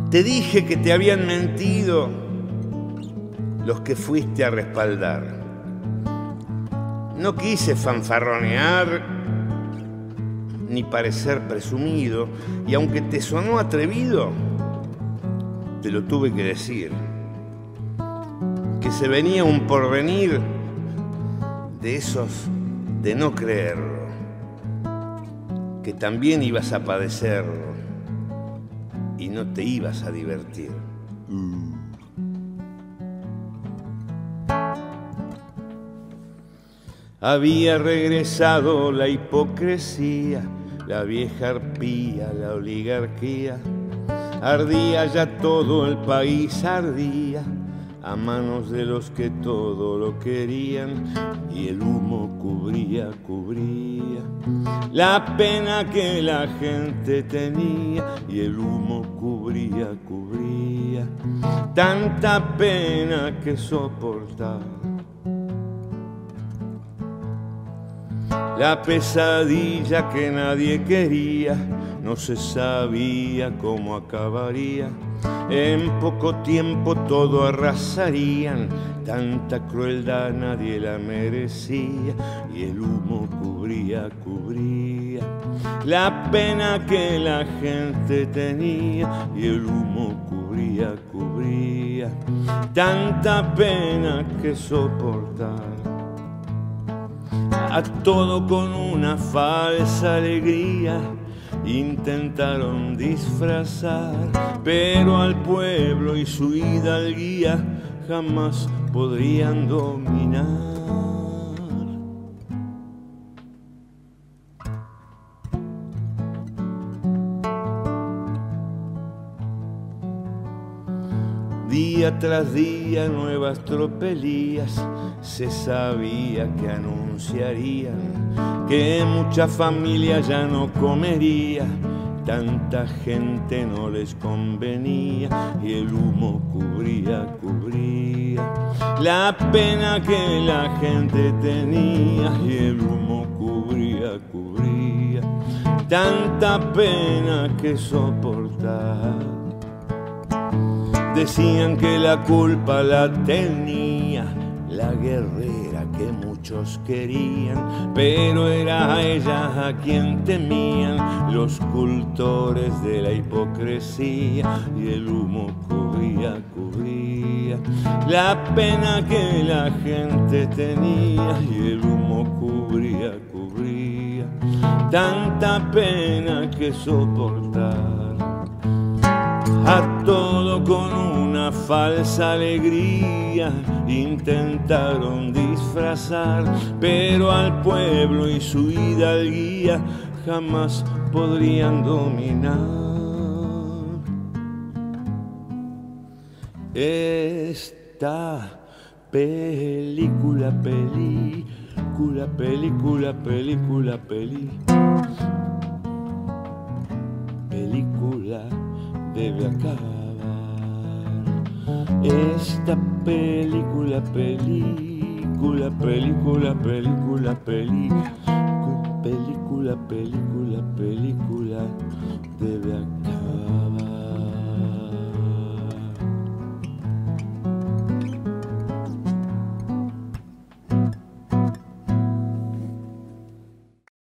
Te dije que te habían mentido los que fuiste a respaldar. No quise fanfarronear ni parecer presumido, y aunque te sonó atrevido, te lo tuve que decir, que se venía un porvenir de esos de no creerlo, que también ibas a padecerlo y no te ibas a divertir. Había regresado la hipocresía, la vieja arpía, la oligarquía. Ardía ya todo el país, ardía a manos de los que todo lo querían, y el humo cubría la pena que la gente tenía, y el humo cubría tanta pena que soportar. La pesadilla que nadie quería, no se sabía cómo acabaría. En poco tiempo todo arrasarían, tanta crueldad nadie la merecía, y el humo cubría la pena que la gente tenía, y el humo cubría tanta pena que soportar. A todo con una falsa alegría intentaron disfrazar, pero al pueblo y su hidalguía jamás podrían dominar. Día tras día nuevas tropelías se sabía que anunciarían que mucha familia ya no comería, tanta gente no les convenía, y el humo cubría la pena que la gente tenía, y el humo cubría tanta pena que soportar. Decían que la culpa la tenía la guerrera que muchos querían, pero era a ella a quien temían los cultores de la hipocresía, y el humo cubría la pena que la gente tenía, y el humo cubría tanta pena que soportar. A todo con una falsa alegría intentaron disfrazar, pero al pueblo y su hidalguía jamás podrían dominar. Esta película debe acabar. Esta película debe acabar.